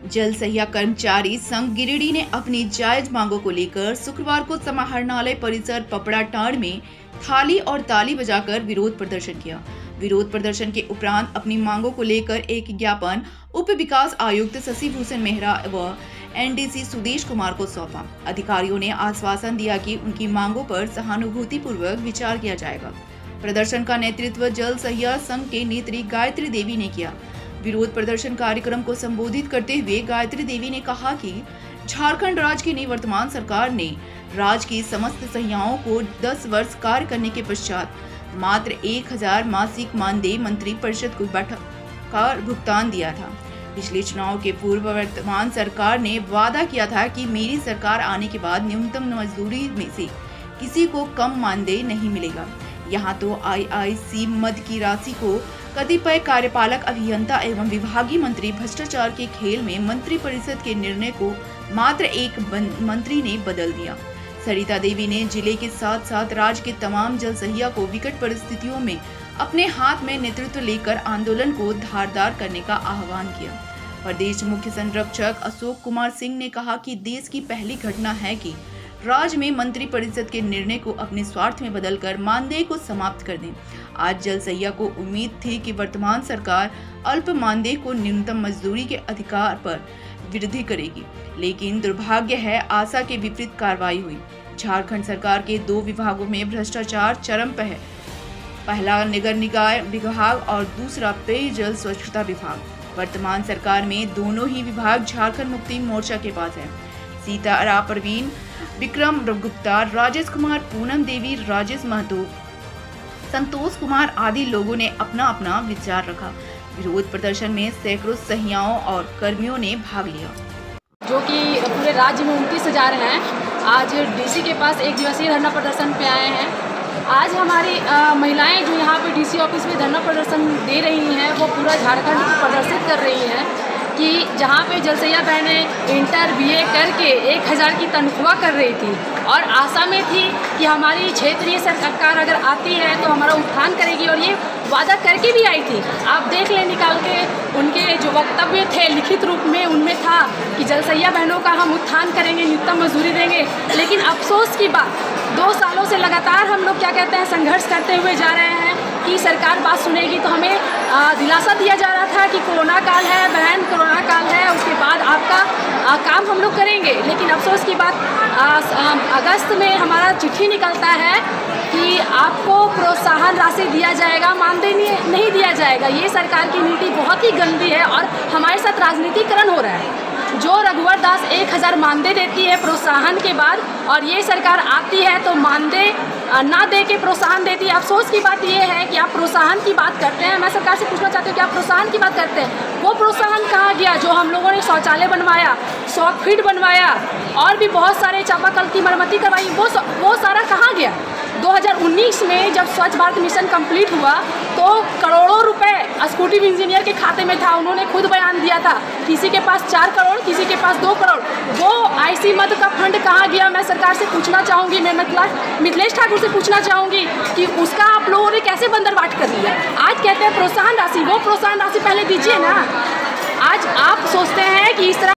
जल सहिया कर्मचारी संघ गिरिडीह ने अपनी जायज मांगों को लेकर शुक्रवार को समाहरणालय परिसर पपड़ाटांड़ में थाली और ताली बजाकर विरोध प्रदर्शन किया। विरोध प्रदर्शन के उपरांत अपनी मांगों को लेकर एक ज्ञापन उप विकास आयुक्त शशि भूषण मेहरा व एनडीसी सुदेश कुमार को सौंपा। अधिकारियों ने आश्वासन दिया कि उनकी मांगों पर सहानुभूतिपूर्वक विचार किया जाएगा। प्रदर्शन का नेतृत्व जल सहिया संघ के नेत्री गायत्री देवी ने किया। विरोध प्रदर्शन कार्यक्रम को संबोधित करते हुए गायत्री देवी ने कहा कि झारखंड राज्य की निवर्तमान सरकार ने राज्य की समस्त सहियाओं को 10 वर्ष कार्य करने के पश्चात मात्र 1000 मासिक मानदेय मंत्री परिषद को बैठक का भुगतान दिया था। पिछले चुनाव के पूर्व वर्तमान सरकार ने वादा किया था कि मेरी सरकार आने के बाद न्यूनतम मजदूरी में से किसी को कम मानदेय नहीं मिलेगा। यहाँ तो आईआईसी मद की राशि को कतिपय कार्यपालक अभियंता एवं विभागीय मंत्री भ्रष्टाचार के खेल में मंत्री परिषद के निर्णय को मात्र एक मंत्री ने बदल दिया। सरिता देवी ने जिले के साथ साथ राज्य के तमाम जल सहिया को विकट परिस्थितियों में अपने हाथ में नेतृत्व लेकर आंदोलन को धारदार करने का आह्वान किया। प्रदेश मुख्य संरक्षक अशोक कुमार सिंह ने कहा कि देश की पहली घटना है कि राज्य में मंत्री परिषद के निर्णय को अपने स्वार्थ में बदलकर मानदेय को समाप्त कर दें। आज जल सहिया को उम्मीद थी कि वर्तमान सरकार अल्प मानदेय को न्यूनतम मजदूरी के अधिकार पर वृद्धि करेगी, लेकिन दुर्भाग्य है आशा के विपरीत कार्रवाई हुई। झारखंड सरकार के 2 विभागों में भ्रष्टाचार चरम पर है। पहला नगर निकाय विभाग और दूसरा पेयजल स्वच्छता विभाग। वर्तमान सरकार में दोनों ही विभाग झारखंड मुक्ति मोर्चा के पास है। सीतारा परवीन, विक्रम गुप्ता, राजेश कुमार, पूनम देवी, राजेश महतो, संतोष कुमार आदि लोगों ने अपना अपना विचार रखा। विरोध प्रदर्शन में सैकड़ों सहियाओं और कर्मियों ने भाग लिया, जो कि पूरे राज्य में 29,000 हैं। आज डीसी के पास एक दिवसीय धरना प्रदर्शन पे आए हैं। आज हमारी महिलाएं जो यहाँ पे डीसी ऑफिस में धरना प्रदर्शन दे रही हैं, वो पूरा झारखंड प्रदर्शित कर रही हैं कि जहाँ पे जल सहिया बहनें इंटर बीए करके 1000 की तनख्वाह कर रही थी और आशा में थी कि हमारी क्षेत्रीय सरकार अगर आती है तो हमारा उत्थान करेगी, और ये वादा करके भी आई थी। आप देख लें निकाल के उनके जो वक्तव्य थे लिखित रूप में, उनमें था कि जल सहिया बहनों का हम उत्थान करेंगे, न्यूनतम मजदूरी देंगे। लेकिन अफसोस की बात, 2 सालों से लगातार हम लोग क्या कहते हैं संघर्ष करते हुए जा रहे हैं कि सरकार बात सुनेगी। तो हमें दिलासा दिया जा रहा था कि कोरोना काल है बहन, कोरोना काल है, उसके बाद आपका काम हम लोग करेंगे। लेकिन अफसोस की बात, अगस्त में हमारा चिट्ठी निकलता है कि आपको प्रोत्साहन राशि दिया जाएगा, मानदेय नहीं दिया जाएगा। ये सरकार की नीति बहुत ही गंदी है और हमारे साथ राजनीतिकरण हो रहा है। जो रघुवर दास 1000 मानदेय देती है प्रोत्साहन के बाद, और ये सरकार आती है तो मानदेय ना दे के प्रोत्साहन देती है। अफसोस की बात ये है कि आप प्रोत्साहन की बात करते हैं। मैं सरकार से पूछना चाहती हूँ कि आप प्रोत्साहन की बात करते हैं, वो प्रोत्साहन कहाँ गया? जो हम लोगों ने शौचालय बनवाया, 100 फीट बनवाया और भी बहुत सारे चापाकल की मरम्मती करवाई, वो सारा कहाँ गया? 2019 में जब स्वच्छ भारत मिशन कंप्लीट हुआ तो करोड़ों रुपए एक्जीक्यूटिव इंजीनियर के खाते में था। उन्होंने खुद बयान दिया था, किसी के पास 4 करोड़, किसी के पास 2 करोड़। वो आईसी मद का फंड कहाँ गया? मैं सरकार से पूछना चाहूँगी, मैं मिथिलेश ठाकुर से पूछना चाहूँगी कि उसका आप लोगों ने कैसे बंदरबाट कर लिया? आज कहते हैं प्रोत्साहन राशि, वो प्रोत्साहन राशि पहले दीजिए ना। आज आप सोचते हैं कि इस तरह